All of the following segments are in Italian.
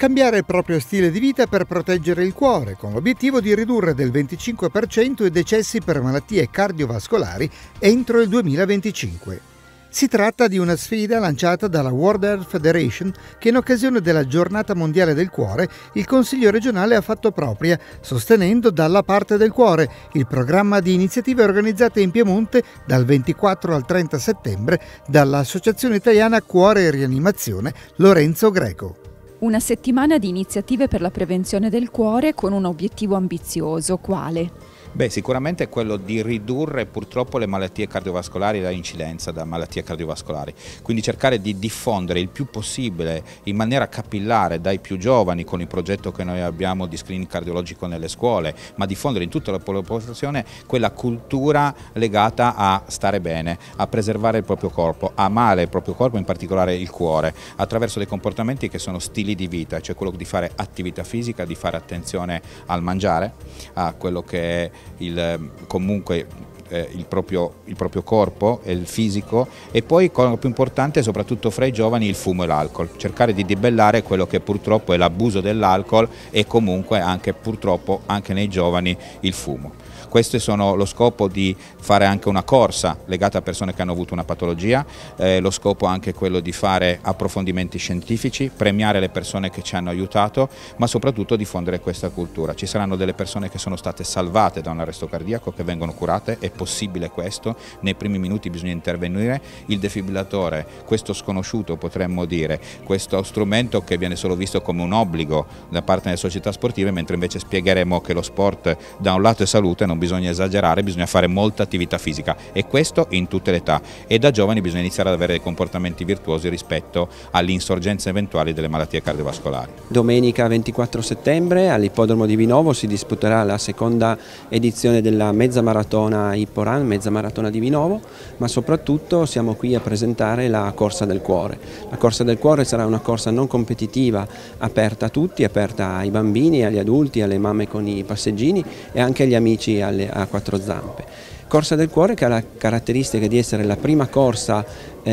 cambiare il proprio stile di vita per proteggere il cuore, con l'obiettivo di ridurre del 25% i decessi per malattie cardiovascolari entro il 2025. Si tratta di una sfida lanciata dalla World Heart Federation che in occasione della Giornata Mondiale del Cuore il Consiglio regionale ha fatto propria, sostenendo Dalla parte del cuore, il programma di iniziative organizzate in Piemonte dal 24 al 30 settembre dall'Associazione Italiana Cuore e Rianimazione Lorenzo Greco. Una settimana di iniziative per la prevenzione del cuore con un obiettivo ambizioso, quale? Sicuramente è quello di ridurre purtroppo le malattie cardiovascolari e la incidenza da malattie cardiovascolari, quindi cercare di diffondere il più possibile in maniera capillare dai più giovani con il progetto che noi abbiamo di screening cardiologico nelle scuole, ma diffondere in tutta la popolazione quella cultura legata a stare bene, a preservare il proprio corpo, a amare il proprio corpo, in particolare il cuore, attraverso dei comportamenti che sono stili di vita, cioè quello di fare attività fisica, di fare attenzione al mangiare, a quello che è il proprio corpo e il fisico, e poi, cosa più importante, soprattutto fra i giovani, il fumo e l'alcol, cercare di debellare quello che purtroppo è l'abuso dell'alcol e comunque anche purtroppo anche nei giovani il fumo. Questo sono lo scopo di fare anche una corsa legata a persone che hanno avuto una patologia, lo scopo anche quello di fare approfondimenti scientifici, premiare le persone che ci hanno aiutato, ma soprattutto diffondere questa cultura. Ci saranno delle persone che sono state salvate da un arresto cardiaco, che vengono curate, è possibile questo, nei primi minuti bisogna intervenire. Il defibrillatore, questo sconosciuto potremmo dire, questo strumento che viene solo visto come un obbligo da parte delle società sportive, mentre invece spiegheremo che lo sport da un lato è salute, non bisogna esagerare, bisogna fare molta attività fisica, e questo in tutte le età, e da giovani bisogna iniziare ad avere dei comportamenti virtuosi rispetto all'insorgenza eventuali delle malattie cardiovascolari. Domenica 24 settembre all'Ippodromo di Vinovo si disputerà la seconda edizione della mezza maratona Ipporan, mezza maratona di Vinovo, ma soprattutto siamo qui a presentare la Corsa del Cuore. La Corsa del Cuore sarà una corsa non competitiva, aperta a tutti, aperta ai bambini, agli adulti, alle mamme con i passeggini e anche agli amici a quattro zampe. Corsa del Cuore che ha la caratteristica di essere la prima corsa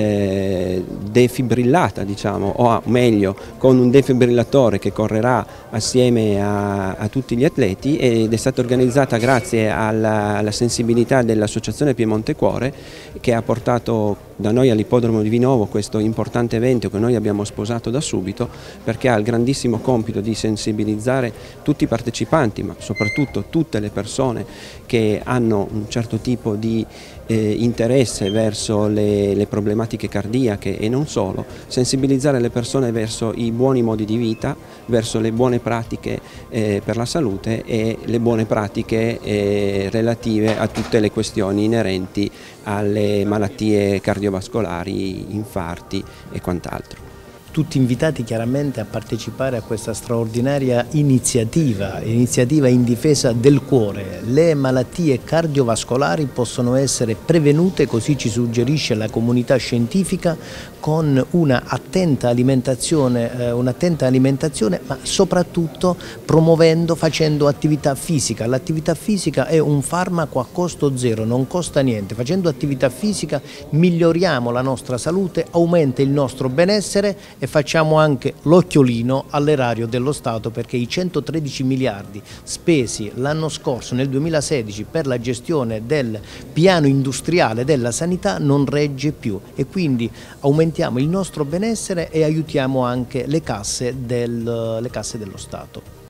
defibrillata, diciamo, o meglio con un defibrillatore che correrà assieme a tutti gli atleti, ed è stata organizzata grazie alla sensibilità dell'Associazione Piemonte Cuore, che ha portato da noi all'Ippodromo di Vinovo questo importante evento che noi abbiamo sposato da subito, perché ha il grandissimo compito di sensibilizzare tutti i partecipanti, ma soprattutto tutte le persone che hanno un certo tipo di interesse verso le problematiche cardiache e non solo, sensibilizzare le persone verso i buoni modi di vita, verso le buone pratiche per la salute e le buone pratiche relative a tutte le questioni inerenti alle malattie cardiovascolari, infarti e quant'altro. Tutti invitati chiaramente a partecipare a questa straordinaria iniziativa in difesa del cuore. Le malattie cardiovascolari possono essere prevenute, così ci suggerisce la comunità scientifica, con una attenta alimentazione, ma soprattutto facendo attività fisica. L'attività fisica è un farmaco a costo zero, non costa niente. Facendo attività fisica miglioriamo la nostra salute, aumenta il nostro benessere e facciamo anche l'occhiolino all'erario dello Stato, perché i 113 miliardi spesi l'anno scorso, nel 2016, per la gestione del piano industriale della sanità non regge più, e quindi aumentiamo il nostro benessere e aiutiamo anche le casse dello Stato.